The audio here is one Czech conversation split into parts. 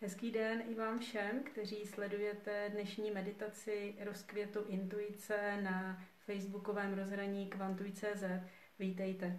Hezký den i vám všem, kteří sledujete dnešní meditaci Rozkvětu intuice na facebookovém rozhraní Kvantuj.cz. Vítejte.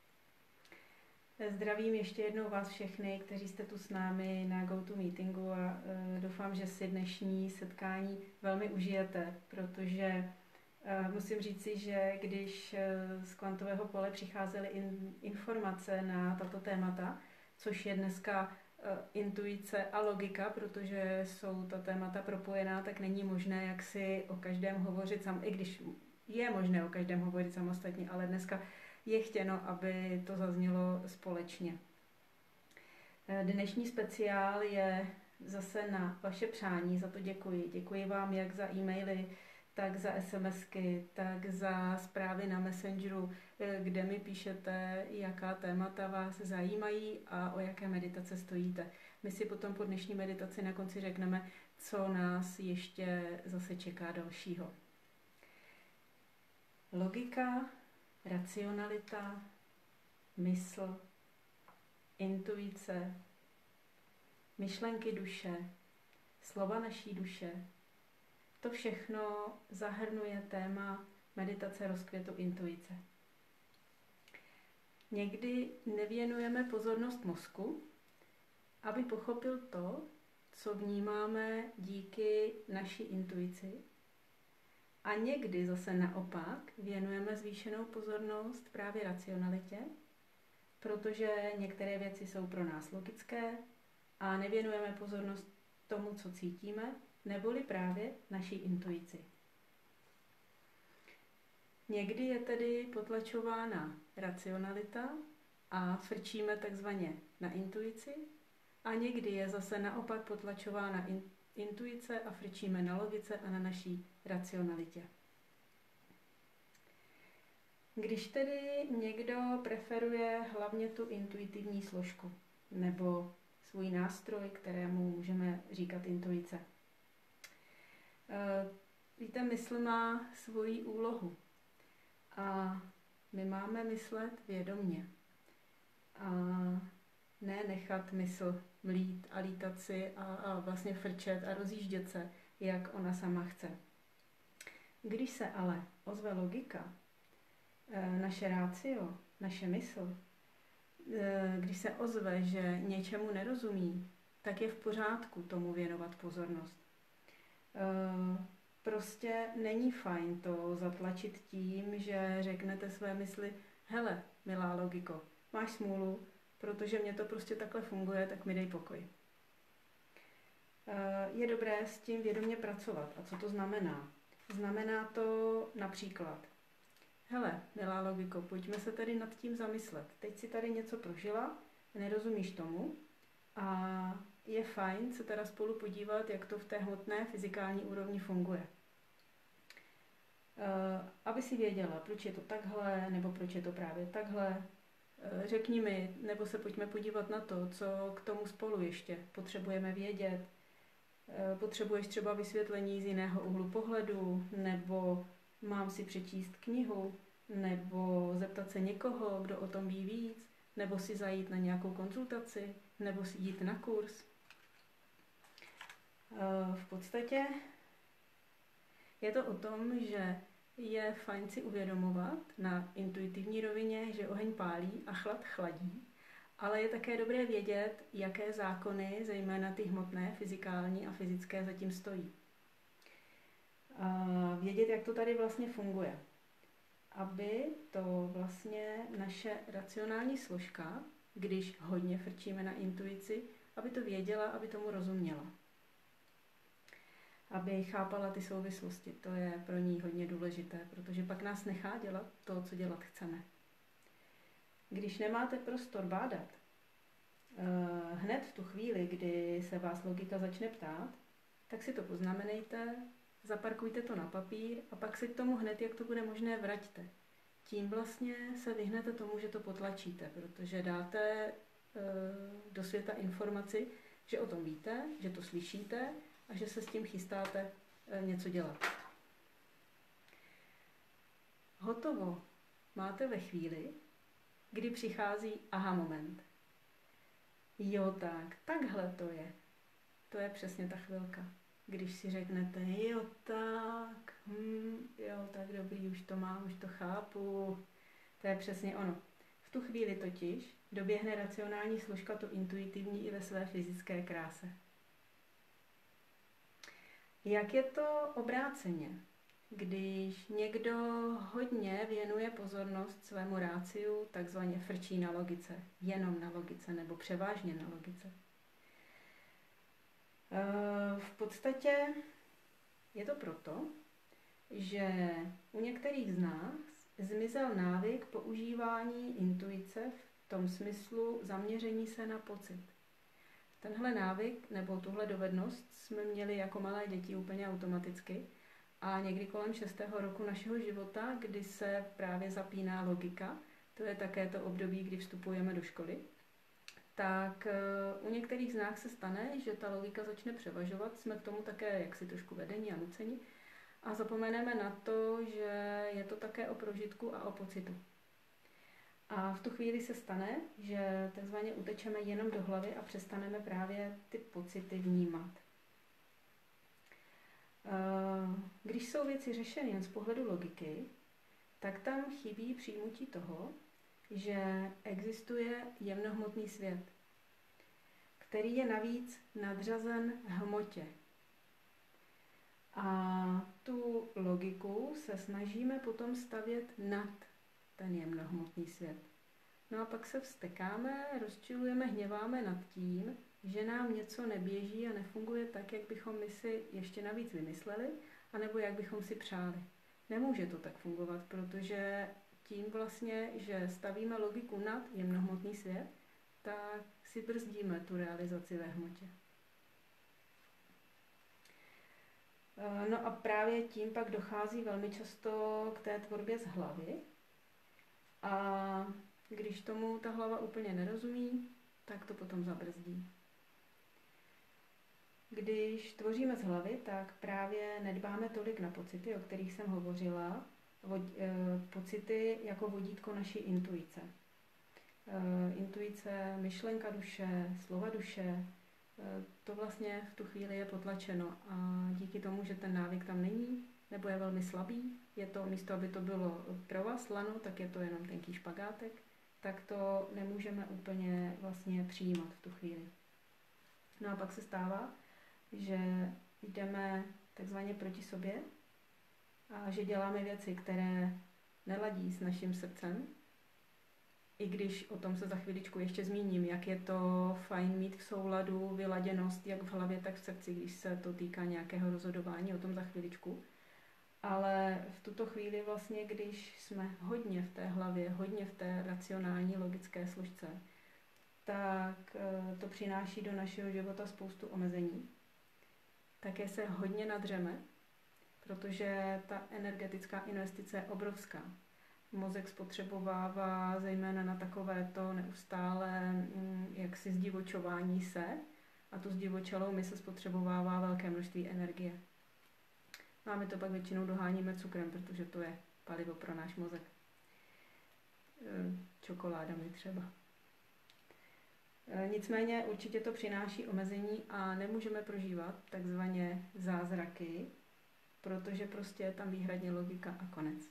Zdravím ještě jednou vás všechny, kteří jste tu s námi na GoToMeetingu a doufám, že si dnešní setkání velmi užijete, protože musím říci, že když z kvantového pole přicházely informace na tato témata, což je dneska intuice a logika, protože jsou ta témata propojená, tak není možné jak si o každém hovořit i když je možné o každém hovořit samostatně, ale dneska je chtěno, aby to zaznělo společně. Dnešní speciál je zase na vaše přání, za to děkuji. Děkuji vám jak za e-maily, tak za SMSky, tak za zprávy na Messengeru, kde mi píšete, jaká témata vás zajímají a o jaké meditace stojíte. My si potom po dnešní meditaci na konci řekneme, co nás ještě zase čeká dalšího. Logika, racionalita, mysl, intuice, myšlenky duše, slova naší duše, to všechno zahrnuje téma meditace rozkvětu intuice. Někdy nevěnujeme pozornost mozku, aby pochopil to, co vnímáme díky naší intuici. A někdy zase naopak věnujeme zvýšenou pozornost právě racionalitě, protože některé věci jsou pro nás logické a nevěnujeme pozornost tomu, co cítíme, neboli právě naší intuici. Někdy je tedy potlačována racionalita a frčíme takzvaně na intuici a někdy je zase naopak potlačována intuice a frčíme na logice a na naší racionalitě. Když tedy někdo preferuje hlavně tu intuitivní složku nebo svůj nástroj, kterému můžeme říkat intuice. Víte, mysl má svoji úlohu a my máme myslet vědomně a ne nechat mysl mlít a lítat si a vlastně frčet a rozjíždět se, jak ona sama chce. Když se ale ozve logika, naše ratio, naše mysl, když se ozve, že něčemu nerozumí, tak je v pořádku tomu věnovat pozornost. Prostě není fajn to zatlačit tím, že řeknete své mysli: hele, milá logiko, máš smůlu, protože mě to prostě takhle funguje, tak mi dej pokoj. Je dobré s tím vědomě pracovat. A co to znamená? Znamená to například: hele, milá logiko, pojďme se tady nad tím zamyslet. Teď si tady něco prožila, nerozumíš tomu a je fajn se teda spolu podívat, jak to v té hmotné fyzikální úrovni funguje. Aby si věděla, proč je to takhle, nebo proč je to právě takhle. Řekni mi, nebo se pojďme podívat na to, co k tomu spolu ještě potřebujeme vědět. Potřebuješ třeba vysvětlení z jiného úhlu pohledu, nebo mám si přečíst knihu, nebo zeptat se někoho, kdo o tom ví víc, nebo si zajít na nějakou konzultaci, nebo si jít na kurz. V podstatě je to o tom, že je fajn si uvědomovat na intuitivní rovině, že oheň pálí a chlad chladí, ale je také dobré vědět, jaké zákony, zejména ty hmotné, fyzikální a fyzické, zatím stojí. Vědět, jak to tady vlastně funguje. Aby to vlastně naše racionální složka, když hodně frčíme na intuici, aby to věděla, aby tomu rozuměla. Aby chápala ty souvislosti. To je pro ní hodně důležité, protože pak nás nechá dělat to, co dělat chceme. Když nemáte prostor bádat, hned v tu chvíli, kdy se vás logika začne ptát, tak si to poznamenejte, zaparkujte to na papír a pak si k tomu hned, jak to bude možné, vraťte. Tím vlastně se vyhnete tomu, že to potlačíte, protože dáte do světa informaci, že o tom víte, že to slyšíte a že se s tím chystáte něco dělat. Hotovo máte ve chvíli, kdy přichází aha moment. Jo tak, takhle to je. to je přesně ta chvilka. Když si řeknete, jo tak dobrý, už to mám, už to chápu. To je přesně ono. V tu chvíli totiž doběhne racionální složka to intuitivní i ve své fyzické kráse. Jak je to obráceně? Když někdo hodně věnuje pozornost svému ráciu, takzvaně frčí na logice, jenom na logice nebo převážně na logice. V podstatě je to proto, že u některých z nás zmizel návyk používání intuice v tom smyslu zaměření se na pocit. Tenhle návyk nebo tuhle dovednost jsme měli jako malé děti úplně automaticky a někdy kolem 6. roku našeho života, kdy se právě zapíná logika, to je také to období, kdy vstupujeme do školy, tak u některých z nás se stane, že ta logika začne převažovat, jsme k tomu také jaksi trošku vedení a nuceni a zapomeneme na to, že je to také o prožitku a o pocitu. A v tu chvíli se stane, že takzvaně utečeme jenom do hlavy a přestaneme právě ty pocity vnímat. Když jsou věci řešeny jen z pohledu logiky, tak tam chybí přijmutí toho, že existuje jemnohmotný svět, který je navíc nadřazen hmotě. A tu logiku se snažíme potom stavět nad ten jemnohmotný svět. No a pak se vztekáme, rozčilujeme, hněváme nad tím, že nám něco neběží a nefunguje tak, jak bychom my si ještě navíc vymysleli, anebo jak bychom si přáli. Nemůže to tak fungovat, protože tím vlastně, že stavíme logiku nad jemnohmotný svět, tak si brzdíme tu realizaci ve hmotě. No a právě tím pak dochází velmi často k té tvorbě z hlavy. A když tomu ta hlava úplně nerozumí, tak to potom zabrzdí. Když tvoříme z hlavy, tak právě nedbáme tolik na pocity, o kterých jsem hovořila, pocity jako vodítko naší intuice. Intuice, myšlenka duše, slova duše, to vlastně v tu chvíli je potlačeno a díky tomu, že ten návyk tam není, nebo je velmi slabý, je to místo, aby to bylo pro vás lano, tak je to jenom tenký špagátek, tak to nemůžeme úplně vlastně přijímat v tu chvíli. No a pak se stává, že jdeme takzvaně proti sobě a že děláme věci, které neladí s naším srdcem, i když o tom se za chviličku ještě zmíním, jak je to fajn mít v souladu vyladěnost jak v hlavě, tak v srdci, když se to týká nějakého rozhodování, o tom za chviličku. Ale v tuto chvíli vlastně, když jsme hodně v té hlavě, hodně v té racionální logické složce, tak to přináší do našeho života spoustu omezení. Také se hodně nadřeme, protože ta energetická investice je obrovská. Mozek spotřebovává zejména na takovéto neustále jaksi zdivočování se a tu zdivočalou my se spotřebovává velké množství energie. No a my to pak většinou doháníme cukrem, protože to je palivo pro náš mozek. Čokoládami třeba. Nicméně určitě to přináší omezení a nemůžeme prožívat takzvaně zázraky, protože prostě je tam výhradně logika a konec.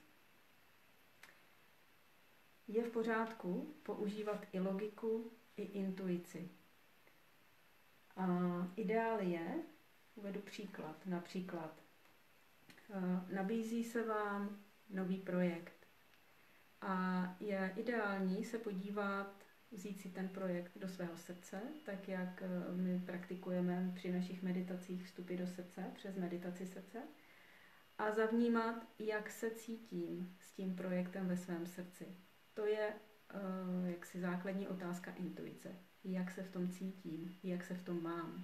Je v pořádku používat i logiku, i intuici. A ideál je, uvedu příklad, například nabízí se vám nový projekt a je ideální se podívat, vzít si ten projekt do svého srdce, tak jak my praktikujeme při našich meditacích vstupy do srdce, přes meditaci srdce, a zavnímat, jak se cítím s tím projektem ve svém srdci. To je jaksi základní otázka intuice. Jak se v tom cítím, jak se v tom mám.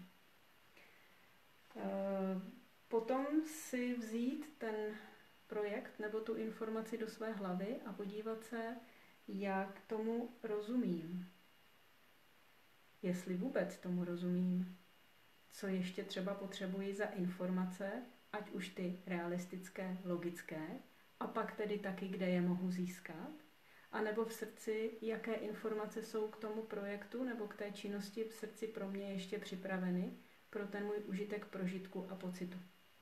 Potom si vzít ten projekt nebo tu informaci do své hlavy a podívat se, jak tomu rozumím. Jestli vůbec tomu rozumím. Co ještě třeba potřebuji za informace, ať už ty realistické, logické, a pak tedy taky, kde je mohu získat. A nebo v srdci, jaké informace jsou k tomu projektu nebo k té činnosti v srdci pro mě ještě připraveny, pro ten můj užitek, prožitku a pocitu.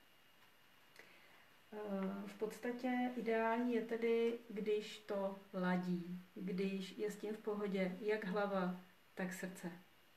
V podstatě ideální je tedy, když to ladí, když je s tím v pohodě jak hlava, tak srdce.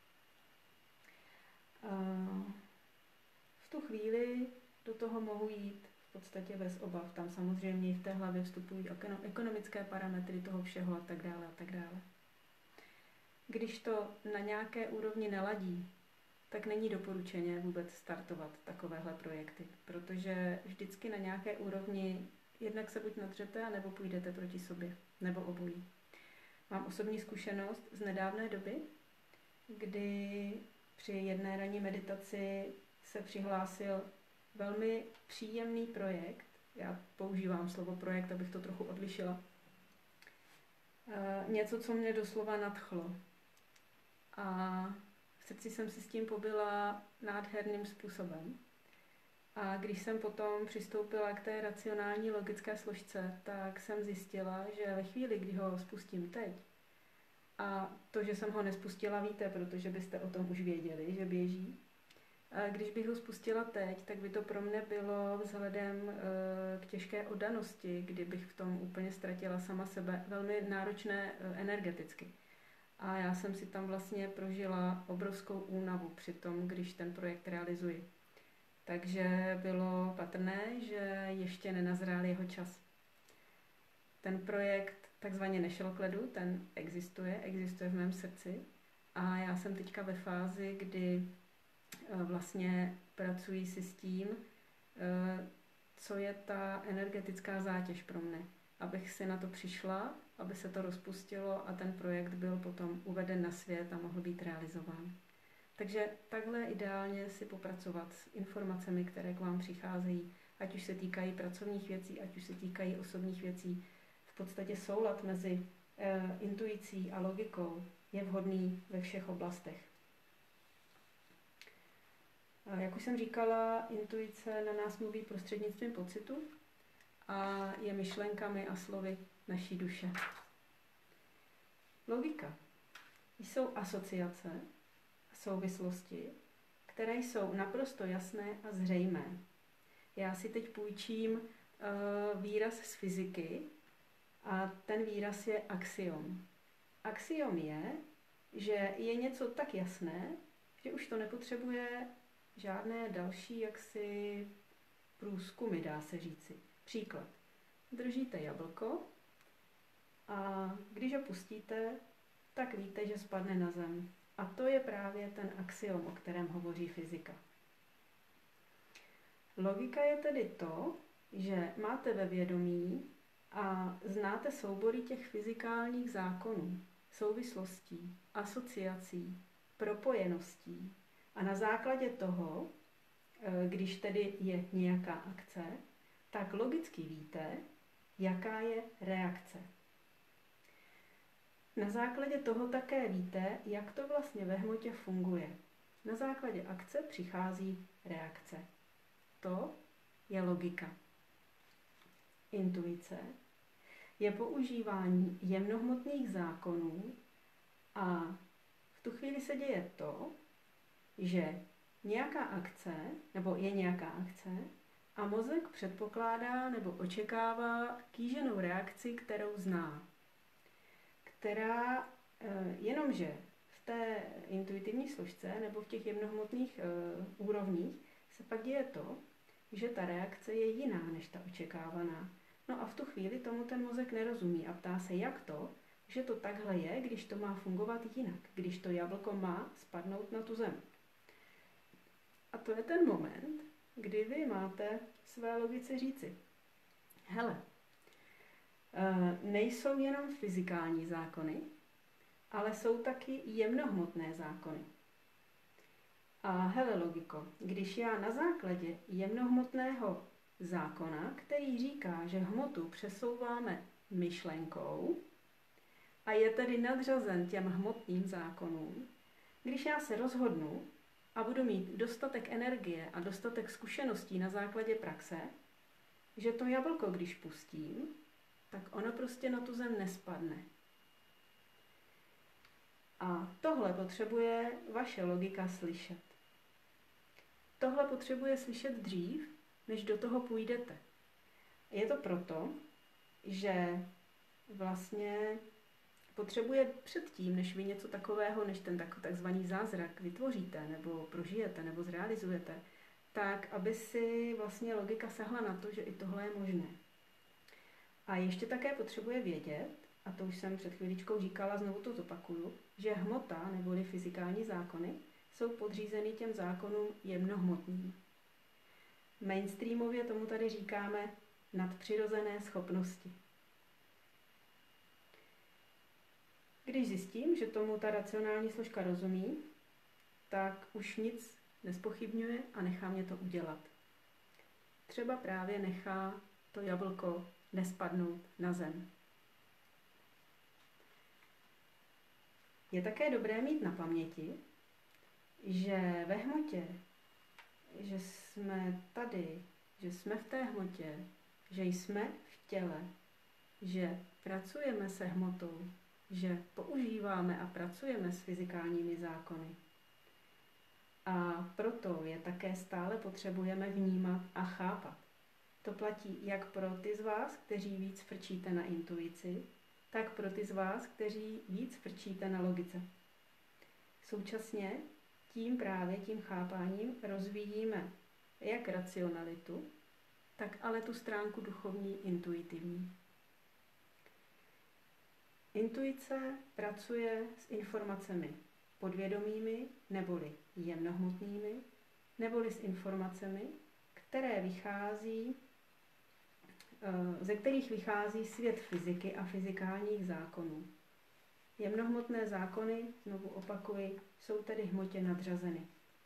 V tu chvíli do toho mohu jít v podstatě bez obav. Tam samozřejmě v té hlavě vstupují ekonomické parametry toho všeho a tak dále a tak dále. Když to na nějaké úrovni neladí, tak není doporučené vůbec startovat takovéhle projekty, protože vždycky na nějaké úrovni jednak se buď nadřete, nebo půjdete proti sobě, nebo obojí. Mám osobní zkušenost z nedávné doby, kdy při jedné ranní meditaci se přihlásil velmi příjemný projekt. Já používám slovo projekt, abych to trochu odlišila. Něco, co mě doslova nadchlo. A v srdci jsem si s tím pobyla nádherným způsobem. A když jsem potom přistoupila k té racionální logické složce, tak jsem zjistila, že ve chvíli, kdy ho spustím teď, a to, že jsem ho nespustila, víte, protože byste o tom už věděli, že běží. A když bych ho spustila teď, tak by to pro mě bylo vzhledem k těžké oddanosti, kdybych v tom úplně ztratila sama sebe, velmi náročné energeticky. A já jsem si tam vlastně prožila obrovskou únavu při tom, když ten projekt realizuji. Takže bylo patrné, že ještě nenazrál jeho čas. Ten projekt takzvaně nešel k ledu, ten existuje v mém srdci. A já jsem teďka ve fázi, kdy vlastně pracuji si s tím, co je ta energetická zátěž pro mne. Abych si na to přišla, aby se to rozpustilo a ten projekt byl potom uveden na svět a mohl být realizován. Takže takhle ideálně si popracovat s informacemi, které k vám přicházejí, ať už se týkají pracovních věcí, ať už se týkají osobních věcí. V podstatě soulad mezi intuicí a logikou je vhodný ve všech oblastech. Jak už jsem říkala, intuice na nás mluví prostřednictvím pocitu a je myšlenkami a slovy naší duše. Logika jsou asociace a souvislosti, které jsou naprosto jasné a zřejmé. Já si teď půjčím výraz z fyziky a ten výraz je axiom. Axiom je, že je něco tak jasné, že už to nepotřebuje žádné další jaksi průzkumy, dá se říci. Příklad. Držíte jablko a když ho pustíte, tak víte, že spadne na zem. A to je právě ten axiom, o kterém hovoří fyzika. Logika je tedy to, že máte ve vědomí a znáte soubory těch fyzikálních zákonů, souvislostí, asociací, propojeností. A na základě toho, když tedy je nějaká akce, tak logicky víte, jaká je reakce. Na základě toho také víte, jak to vlastně ve hmotě funguje. Na základě akce přichází reakce. To je logika. Intuice je používání jemnohmotných zákonů a v tu chvíli se děje to, že nějaká akce, nebo je nějaká akce, a mozek předpokládá nebo očekává kýženou reakci, kterou zná. Která jenomže v té intuitivní složce nebo v těch jemnohmotných úrovních se pak děje to, že ta reakce je jiná než ta očekávaná. No a v tu chvíli tomu ten mozek nerozumí a ptá se, jak to, že to takhle je, když to má fungovat jinak, když to jablko má spadnout na tu zem. A to je ten moment, kdy vy máte své logice říci, hele, nejsou jenom fyzikální zákony, ale jsou taky jemnohmotné zákony. A hele logiko, když já na základě jemnohmotného zákona, který říká, že hmotu přesouváme myšlenkou a je tedy nadřazen těm hmotným zákonům, když já se rozhodnu a budu mít dostatek energie a dostatek zkušeností na základě praxe, že to jablko, když pustím, tak ono prostě na tu zem nespadne. A tohle potřebuje vaše logika slyšet. tohle potřebuje slyšet dřív, než do toho půjdete. Je to proto, že vlastně potřebuje předtím, než vy něco takového, než ten takzvaný zázrak vytvoříte, nebo prožijete, nebo zrealizujete, tak aby si vlastně logika sahla na to, že i tohle je možné. A ještě také potřebuje vědět, a to už jsem před chviličkou říkala, znovu to zopakuju, že hmota neboli fyzikální zákony jsou podřízeny těm zákonům jemnohmotným. Mainstreamově tomu tady říkáme nadpřirozené schopnosti. Když zjistím, že tomu ta racionální složka rozumí, tak už nic nespochybňuje a nechá mě to udělat. Třeba právě nechá to jablko nespadnout na zem. Je také dobré mít na paměti, že ve hmotě, že jsme tady, že jsme v té hmotě, že jsme v těle, že pracujeme se hmotou, že používáme a pracujeme s fyzikálními zákony. A proto je také stále potřebujeme vnímat a chápat. To platí jak pro ty z vás, kteří víc frčíte na intuici, tak pro ty z vás, kteří víc frčíte na logice. Současně tím chápáním rozvíjíme jak racionalitu, tak ale tu stránku duchovní, intuitivní. Intuice pracuje s informacemi podvědomými neboli jemnohmotnými, neboli s informacemi, ze kterých vychází svět fyziky a fyzikálních zákonů. Jemnohmotné zákony, znovu opakuji, jsou tedy hmotě nadřazeny.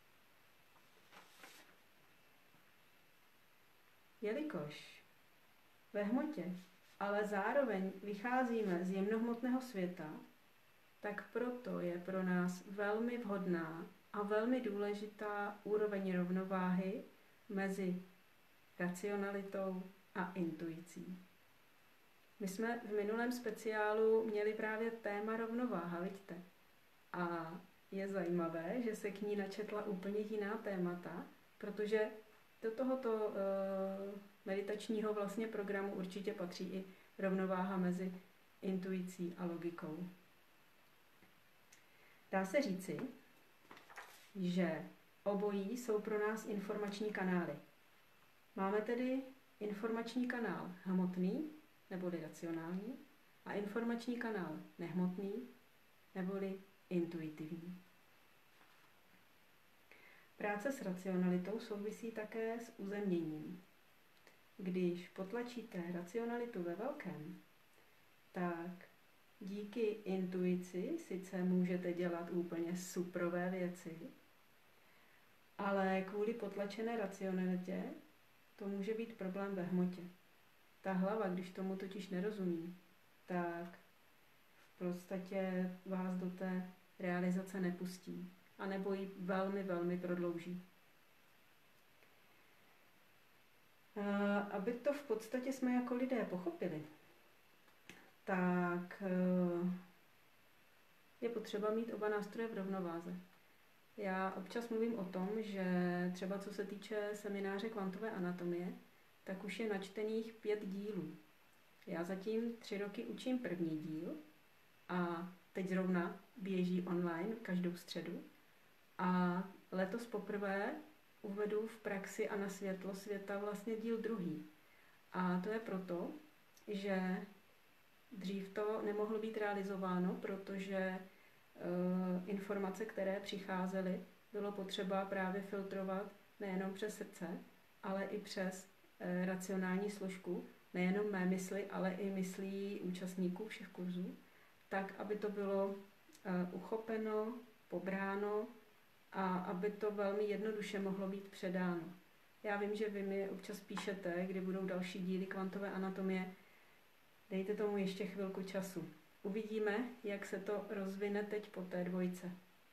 Jelikož ve hmotě ale zároveň vycházíme z jemnohmotného světa, tak proto je pro nás velmi vhodná a velmi důležitá úroveň rovnováhy mezi racionalitou a intuicí. My jsme v minulém speciálu měli právě téma rovnováha, vidíte? A je zajímavé, že se k ní načetla úplně jiná témata, protože do tohoto meditačního vlastně programu určitě patří i rovnováha mezi intuicí a logikou. Dá se říci, že obojí jsou pro nás informační kanály. Máme tedy informační kanál hmotný, neboli racionální, a informační kanál nehmotný, neboli intuitivní. Práce s racionalitou souvisí také s uzemněním. Když potlačíte racionalitu ve velkém, tak díky intuici sice můžete dělat úplně suprové věci, ale kvůli potlačené racionalitě to může být problém ve hmotě. Ta hlava, když tomu totiž nerozumí, tak v podstatě vás do té realizace nepustí, anebo ji velmi, velmi prodlouží. Aby to v podstatě jsme jako lidé pochopili, tak je potřeba mít oba nástroje v rovnováze. Já občas mluvím o tom, že třeba co se týče semináře kvantové anatomie, tak už je načtených 5 dílů. Já zatím 3 roky učím první díl a teď zrovna běží online každou středu. A letos poprvé uvedu v praxi a na světlo světa vlastně díl druhý. A to je proto, že dřív to nemohlo být realizováno, protože informace, které přicházely, bylo potřeba právě filtrovat nejenom přes srdce, ale i přes racionální složku, nejenom mé mysli, ale i myslí účastníků všech kurzů, tak, aby to bylo uchopeno, pobráno a aby to velmi jednoduše mohlo být předáno. Já vím, že vy mi občas píšete, kdy budou další díly kvantové anatomie. Dejte tomu ještě chvilku času. Uvidíme, jak se to rozvine teď po té dvojce.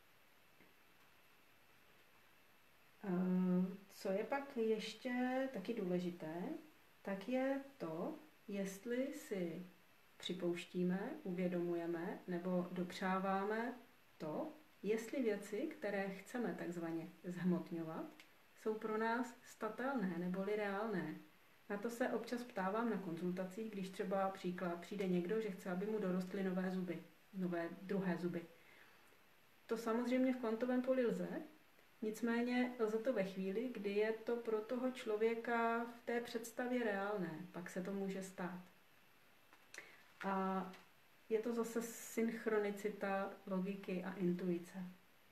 Co je pak ještě taky důležité, tak je to, jestli si připouštíme, uvědomujeme nebo dopřáváme to, jestli věci, které chceme takzvaně zhmotňovat, jsou pro nás statelné neboli reálné. Na to se občas ptávám na konzultacích, když třeba příklad přijde někdo, že chce, aby mu dorostly nové zuby, nové druhé zuby. To samozřejmě v kvantovém poli lze, nicméně lze to ve chvíli, kdy je to pro toho člověka v té představě reálné, pak se to může stát. A je to zase synchronicita logiky a intuice.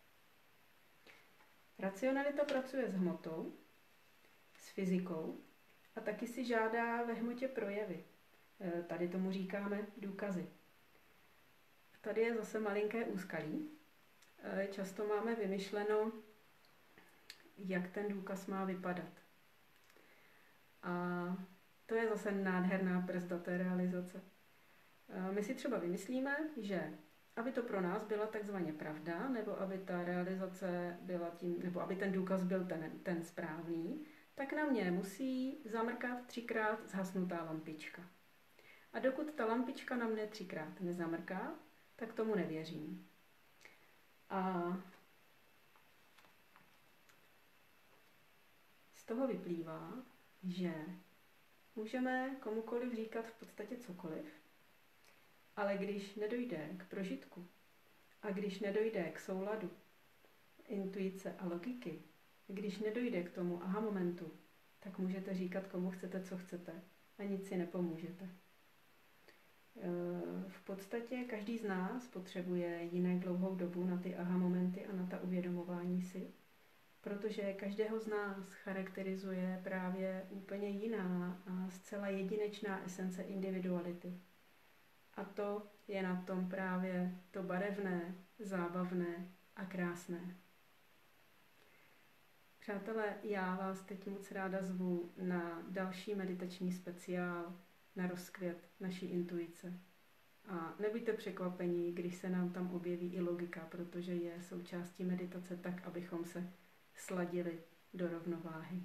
Racionalita pracuje s hmotou, s fyzikou a taky si žádá ve hmotě projevy. Tady tomu říkáme důkazy. Tady je zase malinké úskalí. Často máme vymyšleno, jak ten důkaz má vypadat. A to je zase nádherná brzda té realizace. My si třeba vymyslíme, že aby to pro nás byla takzvaně pravda, nebo aby ta realizace byla tím, nebo aby ten důkaz byl ten správný, tak na mě musí zamrkat 3krát zhasnutá lampička. A dokud ta lampička na mě 3krát nezamrká, tak tomu nevěřím. A z toho vyplývá, že můžeme komukoliv říkat v podstatě cokoliv, ale když nedojde k prožitku a když nedojde k souladu intuice a logiky, když nedojde k tomu aha momentu, tak můžete říkat, komu chcete, co chcete a nic si nepomůžete. V podstatě každý z nás potřebuje jinak dlouhou dobu na ty aha momenty a na ta uvědomování si, protože každého z nás charakterizuje právě úplně jiná a zcela jedinečná esence individuality. A to je na tom právě to barevné, zábavné a krásné. Přátelé, já vás teď moc ráda zvu na další meditační speciál na rozkvět naší intuice. A nebuďte překvapení, když se nám tam objeví i logika, protože je součástí meditace tak, abychom se sladili do rovnováhy.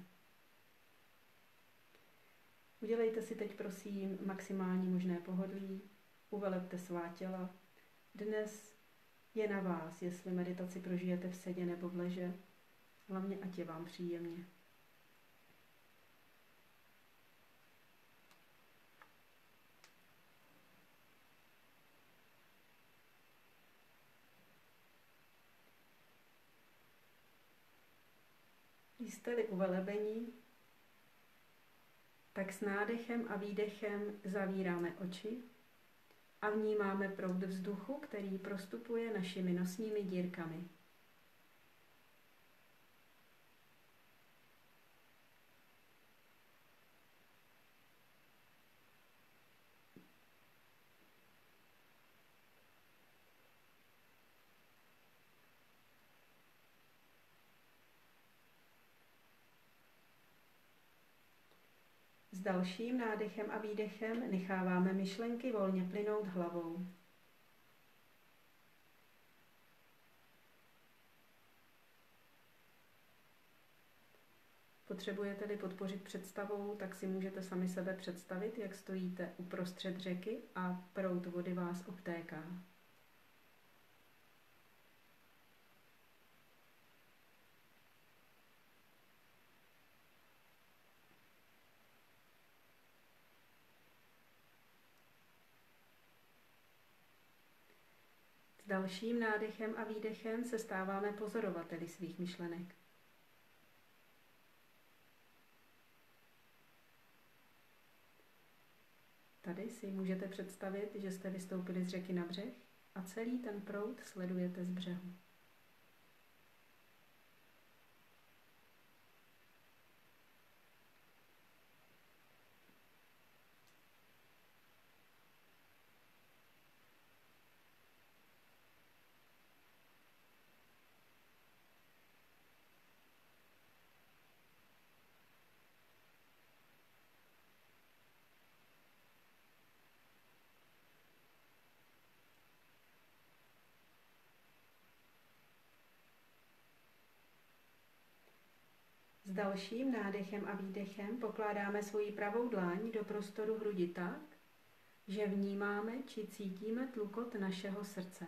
Udělejte si teď prosím maximální možné pohodlí, uvelepte svá těla. Dnes je na vás, jestli meditaci prožijete v sedě nebo v leže, hlavně ať je vám příjemně. Jste-li uvelebení, tak s nádechem a výdechem zavíráme oči a vnímáme proud vzduchu, který prostupuje našimi nosními dírkami. S dalším nádechem a výdechem necháváme myšlenky volně plynout hlavou. Potřebujete-li podpořit představou, tak si můžete sami sebe představit, jak stojíte uprostřed řeky a proud vody vás obtéká. S dalším nádechem a výdechem se stáváme pozorovateli svých myšlenek. Tady si můžete představit, že jste vystoupili z řeky na břeh a celý ten proud sledujete z břehu. S dalším nádechem a výdechem pokládáme svoji pravou dlaň do prostoru hrudi tak, že vnímáme či cítíme tlukot našeho srdce.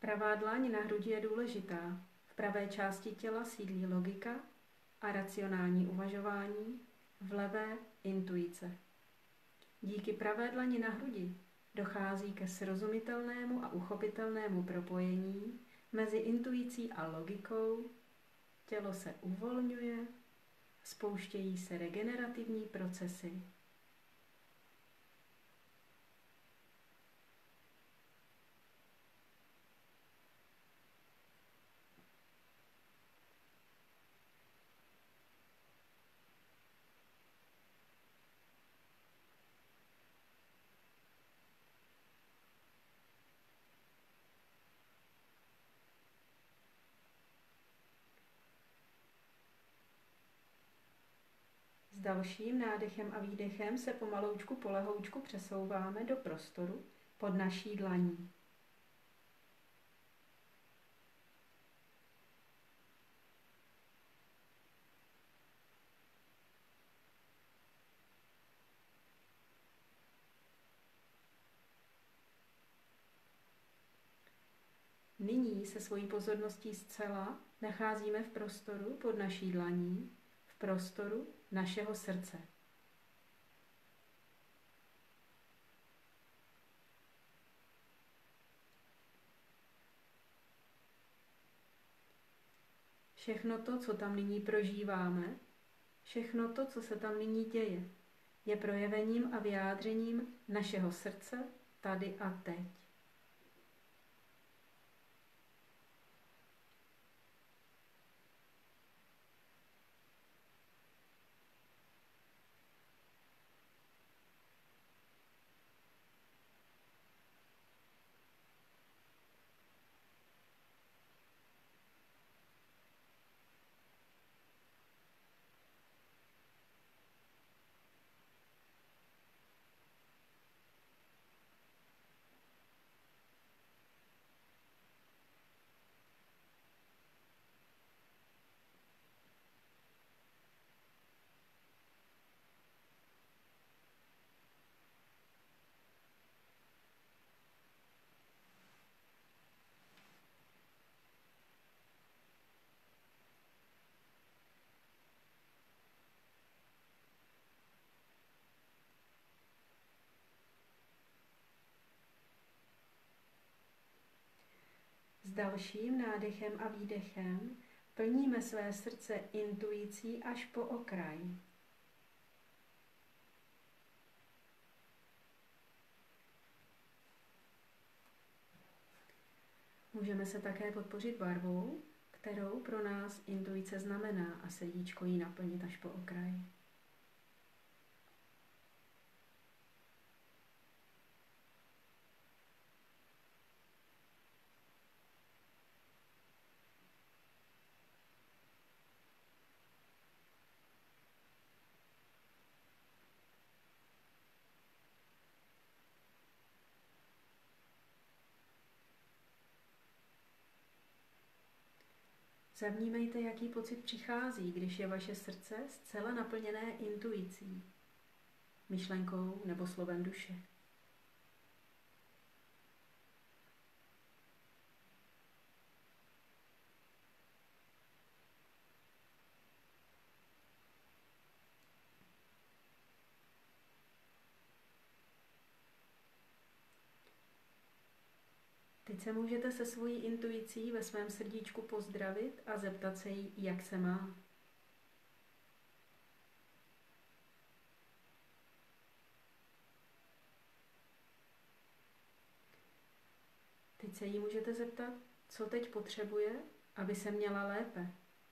Pravá dlaň na hrudi je důležitá. V pravé části těla sídlí logika a racionální uvažování, v levé intuice. Díky pravé dlani na hrudi dochází ke srozumitelnému a uchopitelnému propojení mezi intuicí a logikou, tělo se uvolňuje, spouštějí se regenerativní procesy. S dalším nádechem a výdechem se pomaloučku polehoučku přesouváme do prostoru pod naší dlaní. Nyní se svojí pozorností zcela nacházíme v prostoru pod naší dlaní, v prostoru našeho srdce. Všechno to, co tam nyní prožíváme, všechno to, co se tam nyní děje, je projevením a vyjádřením našeho srdce tady a teď. S dalším nádechem a výdechem plníme své srdce intuicí až po okraj. Můžeme se také podpořit barvou, kterou pro nás intuice znamená a srdíčko jí naplnit až po okraj. Zavnímejte, jaký pocit přichází, když je vaše srdce zcela naplněné intuicí, myšlenkou nebo slovem duše. Teď se můžete se svojí intuicí ve svém srdíčku pozdravit a zeptat se jí, jak se má. Teď se jí můžete zeptat, co teď potřebuje, aby se měla lépe.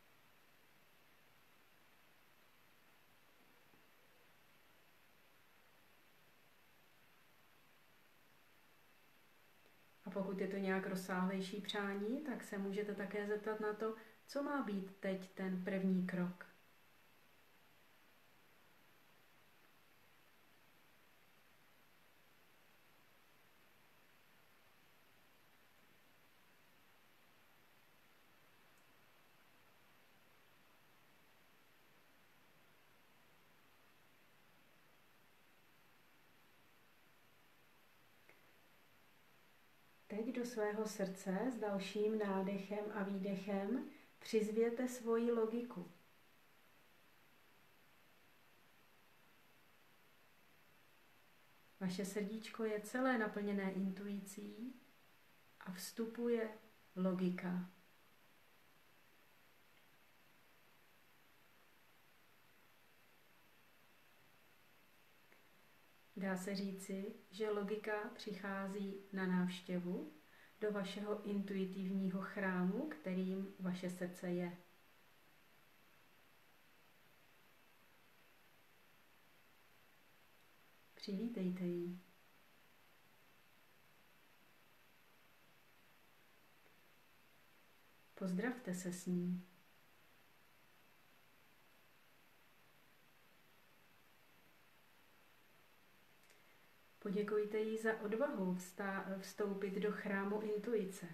A pokud je to nějak rozsáhlejší přání, tak se můžete také zeptat na to, co má být teď ten první krok. Teď do svého srdce s dalším nádechem a výdechem přizvěte svoji logiku. Vaše srdíčko je celé naplněné intuicí a vstupuje logika. Dá se říci, že logika přichází na návštěvu do vašeho intuitivního chrámu, kterým vaše srdce je. Přivítejte ji. Pozdravte se s ní. Poděkujte jí za odvahu vstoupit do chrámu intuice.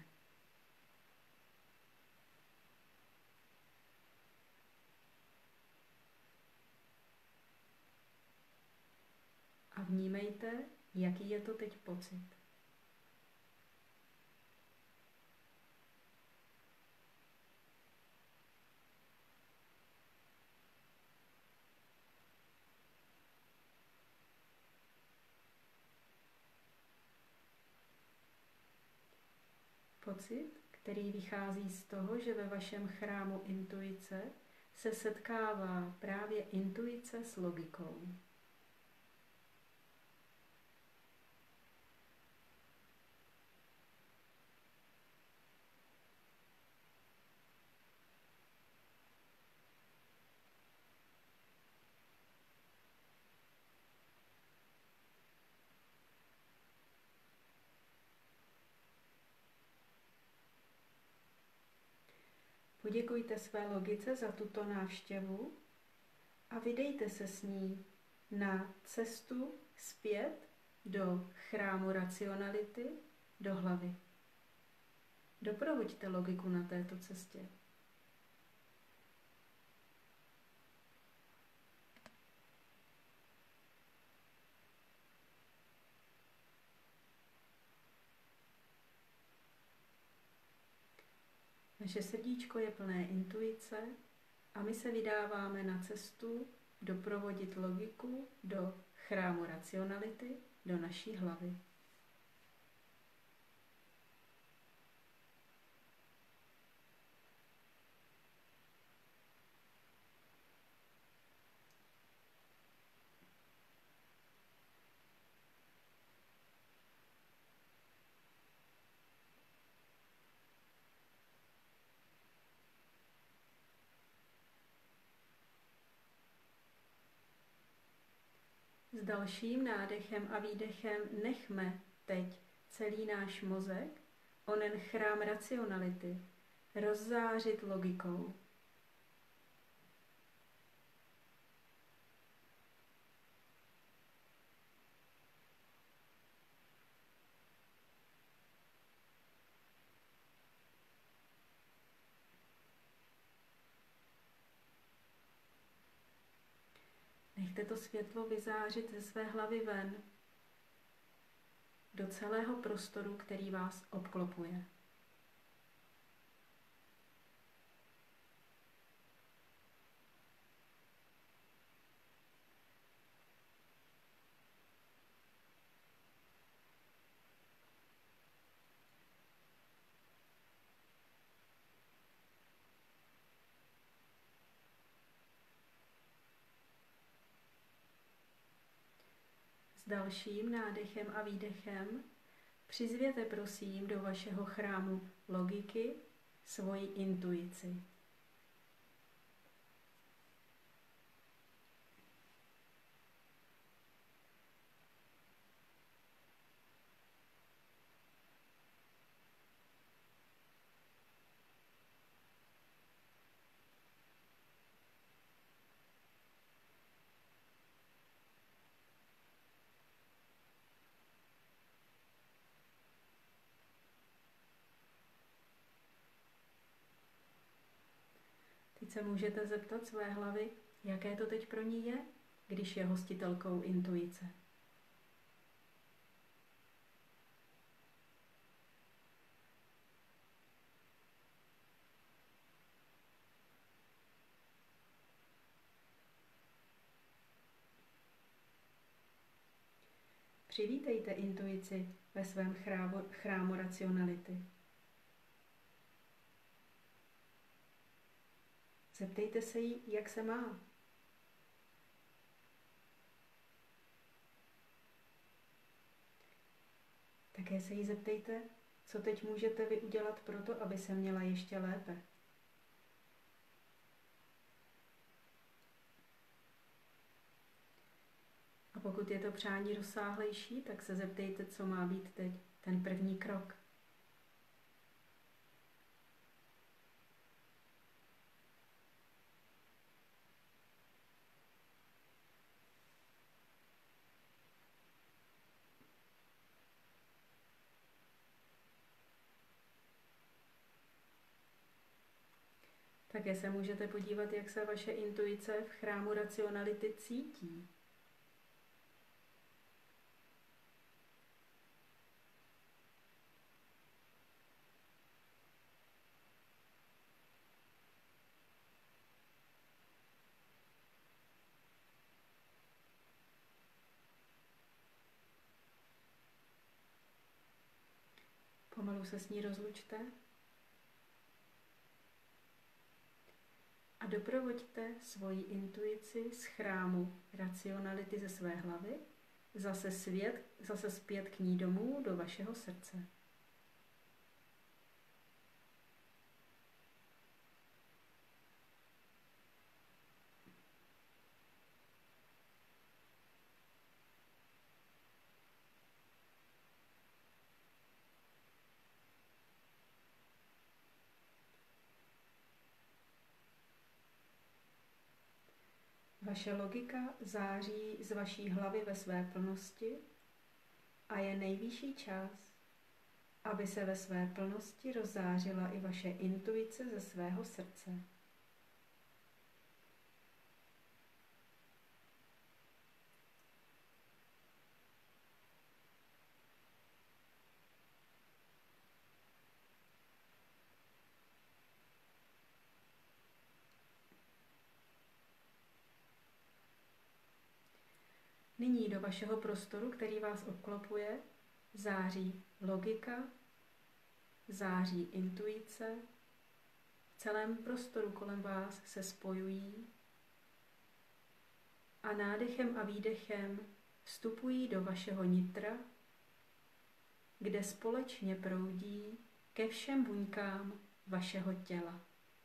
A vnímejte, jaký je to teď pocit. Pocit, který vychází z toho, že ve vašem chrámu intuice se setkává právě intuice s logikou. Poděkujte své logice za tuto návštěvu a vydejte se s ní na cestu zpět do chrámu racionality, do hlavy. Doprovoďte logiku na této cestě. Naše srdíčko je plné intuice a my se vydáváme na cestu doprovodit logiku do chrámu racionality, do naší hlavy. S dalším nádechem a výdechem nechme teď celý náš mozek, onen chrám racionality, rozzářit logikou. Nechte to světlo vyzářit ze své hlavy ven, do celého prostoru, který vás obklopuje. S dalším nádechem a výdechem přizvěte prosím do vašeho chrámu logiky svoji intuici. Teď se můžete zeptat své hlavy, jaké to teď pro ní je, když je hostitelkou intuice. Přivítejte intuici ve svém chrámu racionality. Zeptejte se jí, jak se má. Také se jí zeptejte, co teď můžete vy udělat pro to, aby se měla ještě lépe. A pokud je to přání rozsáhlejší, tak se zeptejte, co má být teď ten první krok. Také se můžete podívat, jak se vaše intuice v chrámu racionality cítí. Pomalu se s ní rozlučte a doprovoďte svoji intuici z chrámu racionality ze své hlavy zase zpět k ní domů do vašeho srdce. Vaše logika září z vaší hlavy ve své plnosti a je nejvyšší čas, aby se ve své plnosti rozzářila i vaše intuice ze svého srdce. Nyní do vašeho prostoru, který vás obklopuje, září logika, září intuice, v celém prostoru kolem vás se spojují a nádechem a výdechem vstupují do vašeho nitra, kde společně proudí ke všem buňkám vašeho těla.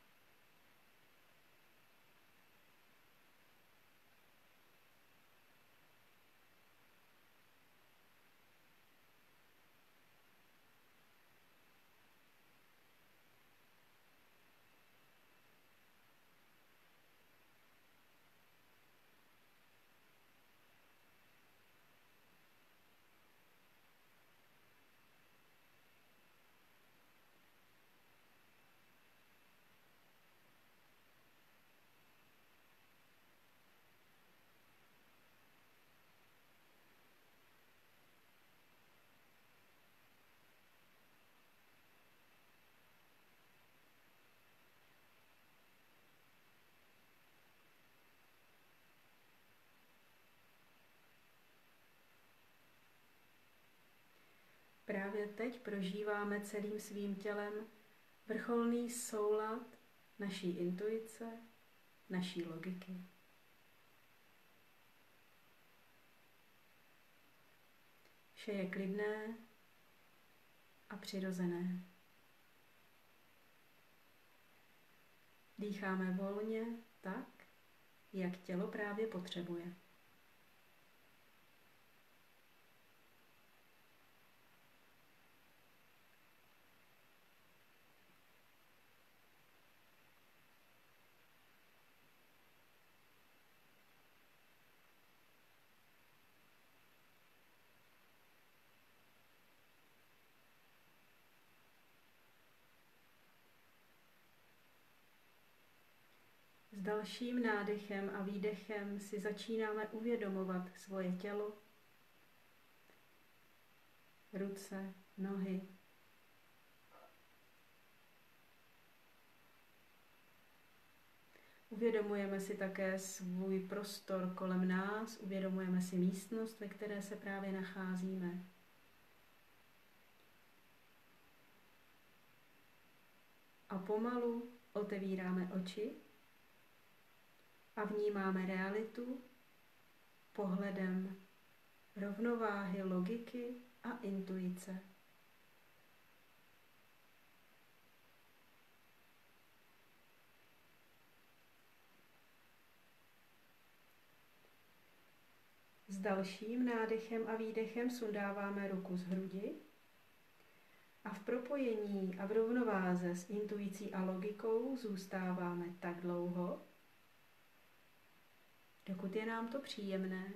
Právě teď prožíváme celým svým tělem vrcholný soulad naší intuice, naší logiky. Vše je klidné a přirozené. Dýcháme volně tak, jak tělo právě potřebuje. S dalším nádechem a výdechem si začínáme uvědomovat svoje tělo, ruce, nohy. Uvědomujeme si také svůj prostor kolem nás, uvědomujeme si místnost, ve které se právě nacházíme. A pomalu otevíráme oči a vnímáme realitu pohledem rovnováhy, logiky a intuice. S dalším nádechem a výdechem sundáváme ruku z hrudi a v propojení a v rovnováze s intuicí a logikou zůstáváme tak dlouho, dokud je nám to příjemné.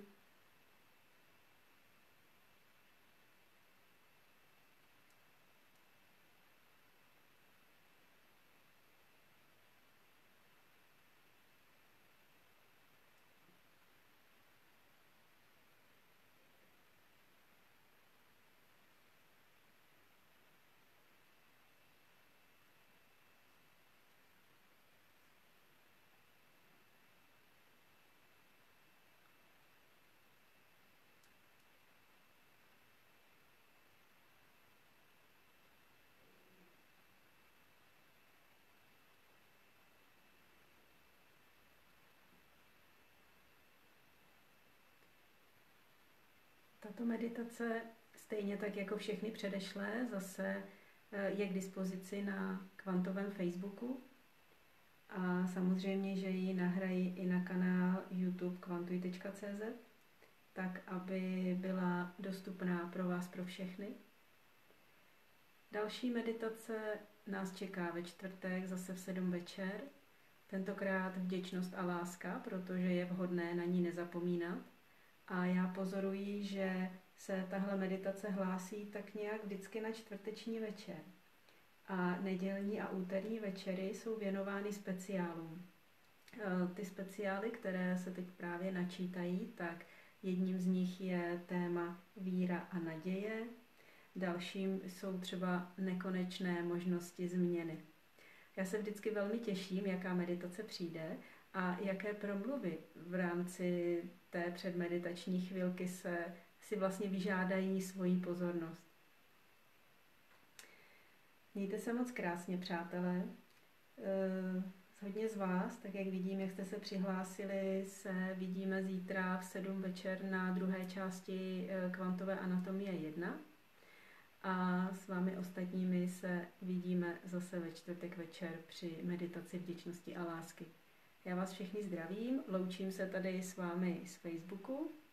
Tato meditace, stejně tak jako všechny předešlé, zase je k dispozici na kvantovém Facebooku. A samozřejmě, že ji nahrají i na kanál YouTube kvantuj.cz, tak aby byla dostupná pro vás, pro všechny. Další meditace nás čeká ve čtvrtek zase v 7 večer. Tentokrát vděčnost a láska, protože je vhodné na ní nezapomínat. A já pozoruji, že se tahle meditace hlásí tak nějak vždycky na čtvrteční večer. A nedělní a úterní večery jsou věnovány speciálům. Ty speciály, které se teď právě načítají, tak jedním z nich je téma víra a naděje, dalším jsou třeba nekonečné možnosti změny. Já se vždycky velmi těším, jaká meditace přijde a jaké promluvy v rámci té předmeditační chvilky si vlastně vyžádají svoji pozornost. Mějte se moc krásně, přátelé. Hodně z vás, tak jak vidím, jak jste se přihlásili, se vidíme zítra v 7 večer na druhé části Kvantové anatomie 1. A s vámi ostatními se vidíme zase ve čtvrtek večer při meditaci vděčnosti a lásky. Já vás všechny zdravím, loučím se tady s vámi z Facebooku